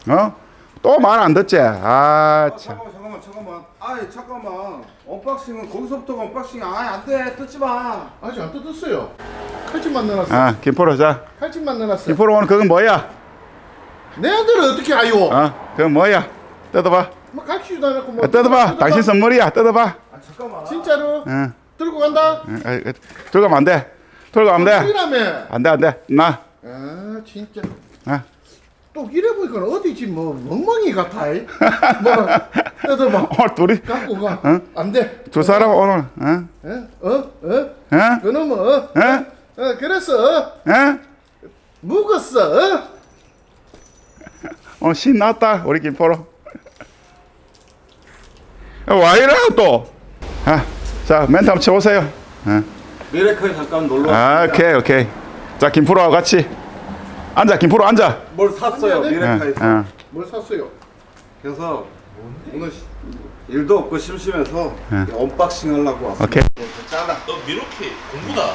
어? 또 말 안 듣지? 아, 참. 잠깐만. 아이, 잠깐만. 언박싱은 거기서부터가 언박싱이 안 돼. 뜯지 마. 아직 안 뜯었어요. 칼집만 넣어놨어. 아, 김포로 자. 칼집만 넣어놨어. 김포로 오늘 그건 뭐야? 내한테는 어떻게 아요? 그건 뭐야? 뜯어봐. 뭐 가르치지도 않았고 뭐. 뜯어봐. 당신 선물이야. 뜯어봐. 아, 잠깐만. 진짜로? 들고 간다? 들어가면 안 돼. 들어가면 안 돼. 이라며. 안 돼, 안 돼. 나. 아, 진짜. 또 이래 보니까 어디지 뭐 멍멍이 같아. 뭐 뜯어봐. 오늘 둘이 갖고 가. 안 돼. 두 사람 오늘 그놈은 그래서 묵었어. 오늘 신났다 우리 김포로. 와 이래 또. 자 멘트 한번 쳐보세요. 미래클 잠깐 놀러 왔습니다. 오케이. 자 김포로와 같이 앉아. 김포로 앉아. 뭘 샀어요 미래카에서. 뭘 샀어요? 그래서 오늘 일도 없고 심심해서 언박싱 하려고 왔어. 오케이. 잘라. 너 미로키 공부다.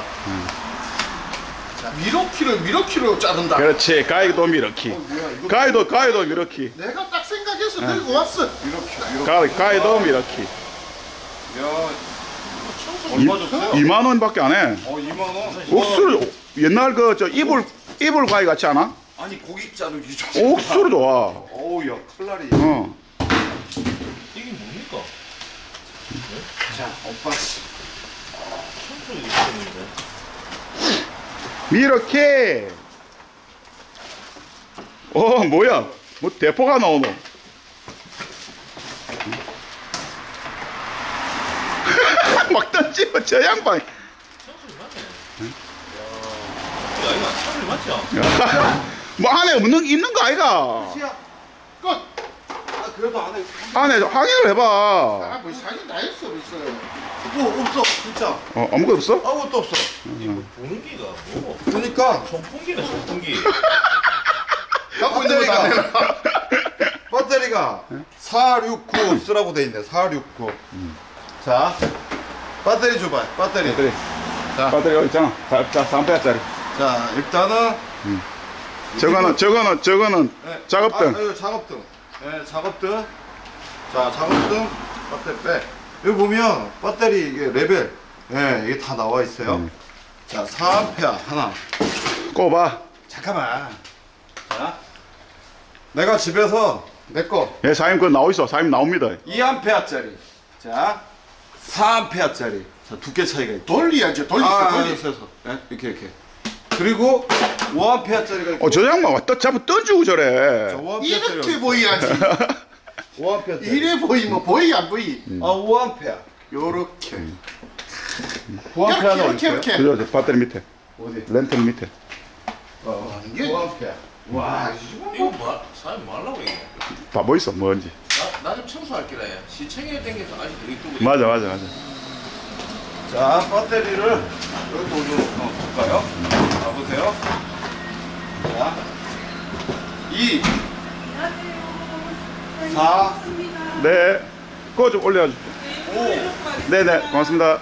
미로키로 자른다. 그렇지. 가이도 미러키. 가이도 미러키. 내가 딱 생각해서 들고 왔어. 가이도 미러키. 얼마 줬어요? 2만 원밖에 안 해. 2만 원. 옥수수 옛날 그 저 이불 가위 같지 않아? 아니 고기 자르기 좋아. 옥수수 좋아. 어우 야 칼날이. 이게 뭡니까? 자 언박싱. 청소기 있었는데. 미러키. 뭐야? 뭐 대포가 나오노? 막 던지고 저 양반. 청소기 맞네. 야 이거 청소기 맞죠? 뭐 안에 있는 거 아이가? 끝. 그래도 안에 안에 확인을 해봐. 뭐 사진 다 했어 벌써. 뭐 없어 진짜. 아무것도 없어? 아무것도 없어. 이거 보는 기가 뭐? 그러니까 선풍기네 선풍기. 갖고 있는 거다 내놔. 배터리가 469 쓰라고 돼 있네. 469. 자 배터리 줘봐. 배터리. 배터리 여기 있잖아. 자 3배짜리. 자 일단은 저거는 네. 작업등. 이거 작업등. 네, 작업등. 자 작업등 배터리 빼. 여기 보면 배터리 이게 레벨. 네, 이게 다 나와 있어요. 자 4A 하나. 꼽아. 잠깐만. 자 내가 집에서 내 거 예, 사임 그거 나오 있어. 사임 나옵니다. 2A짜리. 자 4A짜리. 자 두께 차이가 있고. 돌려야지. 돌려서. 네, 이렇게. 그리고 5A짜리가 있고. 저 양반 왔다 잡아 던지고 저래. 5A짜리 이렇게 보여야지. 5A짜리. 이래 보이면 보이 안 보이? 5A. 요렇게. 5A는 이렇게. 저 배터리 밑에. 어디? 랜턴 밑에. 이게 5A. 와, 이거 뭐 사람 뭐 하려고 이게? 봐 뭐 있어 뭔지. 나 좀 청소할게라. 시청에 땡겨서 아직 되게 또. 맞아. 자, 배터리를 여기 올려볼까요? 자, 보세요. 자, 2, 4, 네. 그거 좀 올려주십시오. 5, 네네 고맙습니다.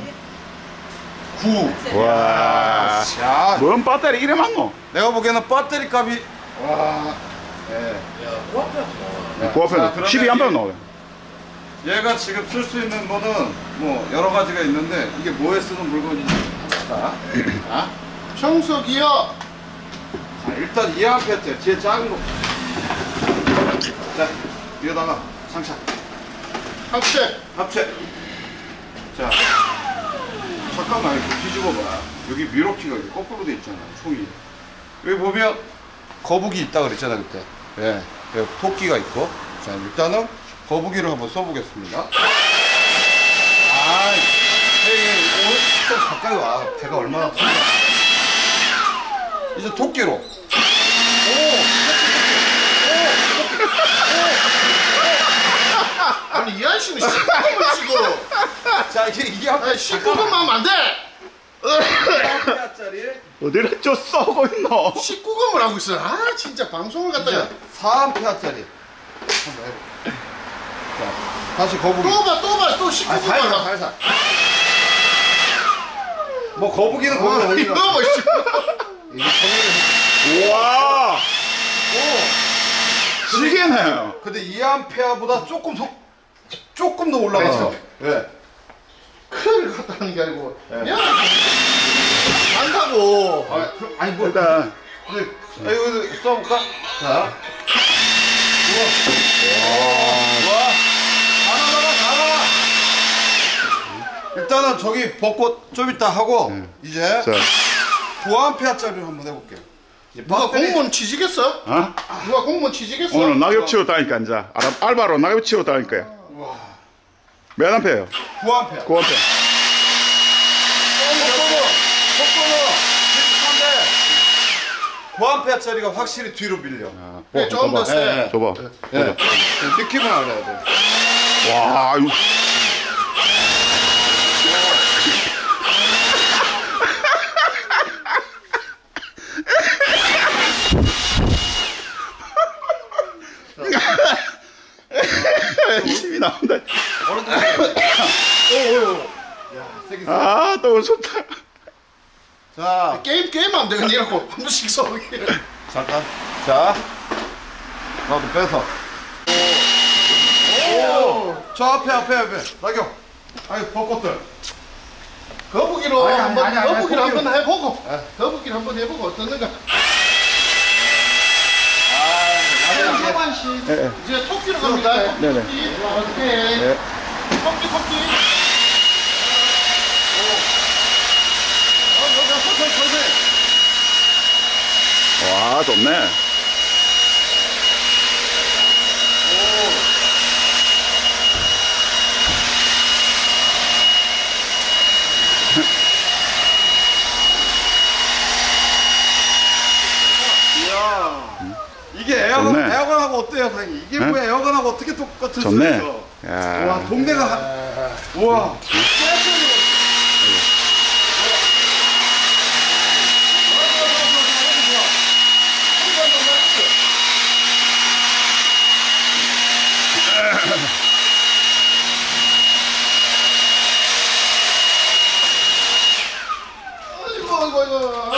9. 와. 자, 뭔 배터리 이래 많노? 내가 보기에는 배터리 값이 와. 네. 야 코앞에 그 앞에 그러면 12A 나와요. 얘가 지금 쓸 수 있는 거는 뭐 여러 가지가 있는데 이게 뭐에 쓰는 물건인지 자, 청소기요. 자 일단 2A짜리 제일 작은 거. 자, 위에다가 장착. 합체. 자, 잠깐만 이렇게 뒤집어봐. 여기 미러키가 이렇게 거꾸로 돼 있잖아. 총이. 여기 보면 거북이 있다 그랬잖아 그때. 예, 여기 토끼가 있고. 자, 일단은 거북이를 한번 써보겠습니다. 좀 가까이 와. 걔가 얼마나 큰가. 이제 토끼로. 아니 이 아저씨는 19금을 치고. 자, 이게 아니 19금만 하면 안 돼. 4A짜리 어디를 저 쏘고 있노? 19금을 하고 있어. 아 진짜 방송을 갖다가. 4A짜리 한번 해볼게. 자, 다시 거북이. 또 19금을 하고. 살살. 뭐 거북이는 거기 어디 이거 가? 뭐 이게 우와. 지게네요. 근데 2A보다 조금 더 올라갔어. 예. 큰일 갖다 하는 게 아니고 안다고. 아니 뭐 일단 이거 써볼까? 자. 우와. 다 나와. 일단은 저기 벚꽃 좀 이따 하고 이제 자, 9A짜리를 한번 해볼게요. 누가 공무원 취직했어? 어? 누가 공무원 취직했어? 오늘 낙엽 치웠다니까 이제 알바로 낙엽 치웠다니까요. 몇 암페예요? 9A. 9암페. 속도는 9A짜리가 확실히 뒤로 밀려. 네, 좀 더 세. 줘봐. 예. 느낌을 알아야 돼. 와, 이거 힘이 나온다. 아, 또 좋다. 자, 게임하면 되겠냐고 한 번씩 쏘기. 잠깐. 자, 나도 빼서. 오. 저 앞에. 낙엽. 아니, 벚꽃들. 거북이로 아니, 한번 아니, 거북이로 거북이로. 한번 해보고 거북이를 한번 해보고 어떻는가. 하반씩 예, 예. 이제 토끼로 갑니다. 네네. 토끼 이렇게 예. 토끼. 여기 서서히. 와, 좋네. 이게 에어건, 좋네. 에어건하고 어때요, 사장님? 이게 뭐 에어건하고 어떻게 똑같을 수 좋네. 있어? 야. 와, 동네가 우와. 아이고.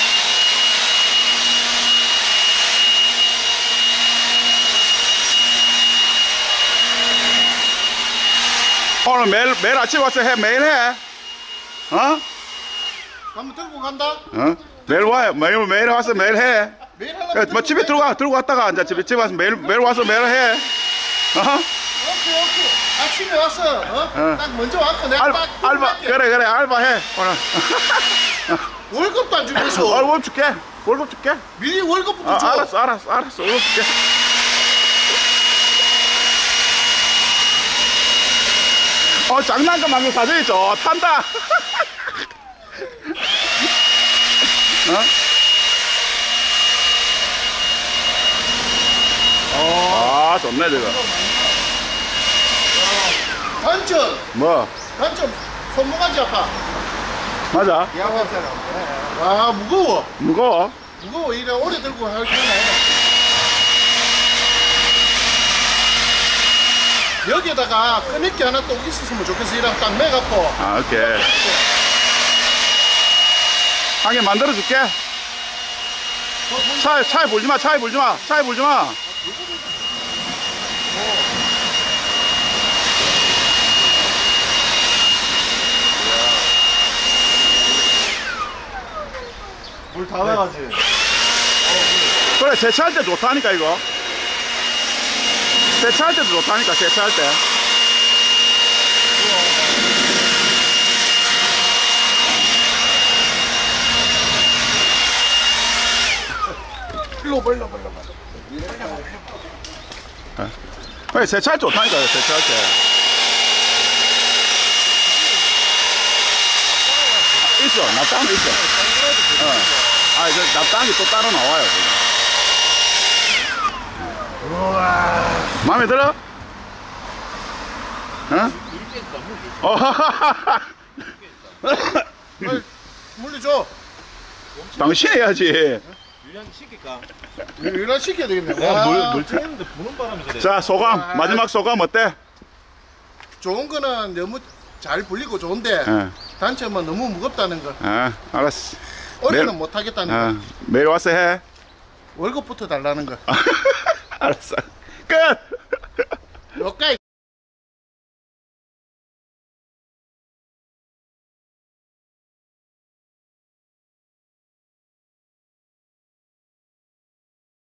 오늘 매일 아침 와서 해, 매일 해. 어? 한번 들고 간다. 어? 매일 와, 매일 와서 매일 해. 매일 야, 하려면 뭐 집에 들고 왔다가 이제 집에 와서 매일 와서 매일 해. 어? 오케이. 아침에 왔어. 딱 먼저 왔고 내가 딱 알바, 할게. 그래, 알바 해. 오늘. 월급도 안 주면서 월급 줄게. 월급 줄게. 미리 월급부터 줘. 알았어. 월급 줄게. 장난감 만든 사정이 좋단다. 아, 좋네, 저거. 단점 뭐, 손모가지 아파. 맞아. 아 무거워. 무거워. 이래 오래 들고 할 필요는 아니야. 여기에다가 끄집기 하나 또 있었으면 좋겠어. 이랑 딱 매갖고. 아, 오케이. 한 개 만들어줄게. 차에 불지 마. 물 다 나가지. 그래, 세차할 때 좋다니까, 이거. 세차할 때도 좋다니까, 세차할 때. 일로 벌려. 그래, 세차할 때 좋다니까, 세차할 때. 있어, 납땜도 있어. 저 납땜이 또 따로 나와요. 마음에 들어? 물리줘. 당신 해야지. 유량 시킬까? 이런 시켜야 되겠네. 물 튀는데 부는 바람에 그래. 자, 소감. 마지막 소감 어때? 좋은 거는 너무 잘 불리고 좋은데 단점은 너무 무겁다는 거. 알았어. 올해는 못 하겠다는 거. 매일 와서 해. 월급부터 달라는 거. 알았어. 끝. 여기까지